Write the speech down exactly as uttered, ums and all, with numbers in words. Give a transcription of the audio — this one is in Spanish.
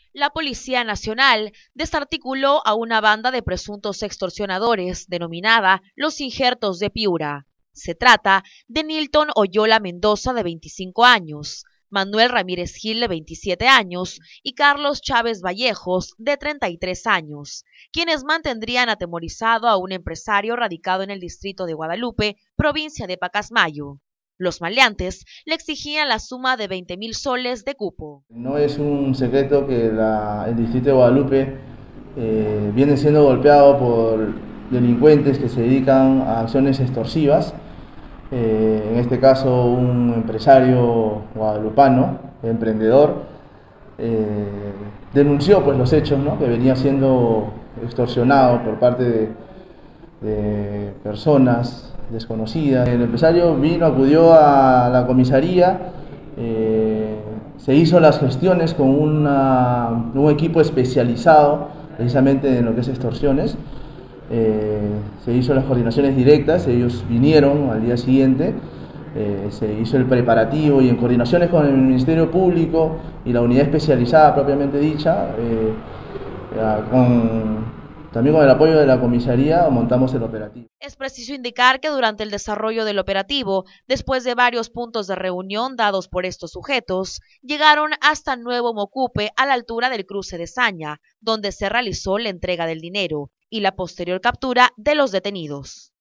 La Policía Nacional desarticuló a una banda de presuntos extorsionadores denominada Los Injertos de Piura. Se trata de Nilton Oyola Mendoza, de veinticinco años, Manuel Ramírez Gil, de veintisiete años, y Carlos Chávez Vallejos, de treinta y tres años, quienes mantendrían atemorizado a un empresario radicado en el distrito de Guadalupe, provincia de Pacasmayo. Los maleantes le exigían la suma de veinte mil soles de cupo. No es un secreto que la, el distrito de Guadalupe eh, viene siendo golpeado por delincuentes que se dedican a acciones extorsivas. Eh, en este caso, un empresario guadalupano, emprendedor, eh, denunció pues, los hechos, ¿no?, que venía siendo extorsionado por parte de, de personas desconocidas. El empresario vino, acudió a la comisaría, eh, se hizo las gestiones con una, un equipo especializado precisamente en lo que es extorsiones. Eh, se hizo las coordinaciones directas, ellos vinieron al día siguiente, eh, se hizo el preparativo y en coordinaciones con el Ministerio Público y la unidad especializada propiamente dicha, eh, con, también con el apoyo de la comisaría, montamos el operativo. Es preciso indicar que durante el desarrollo del operativo, después de varios puntos de reunión dados por estos sujetos, llegaron hasta Nuevo Mocupe, a la altura del cruce de Saña, donde se realizó la entrega del dinero y la posterior captura de los detenidos.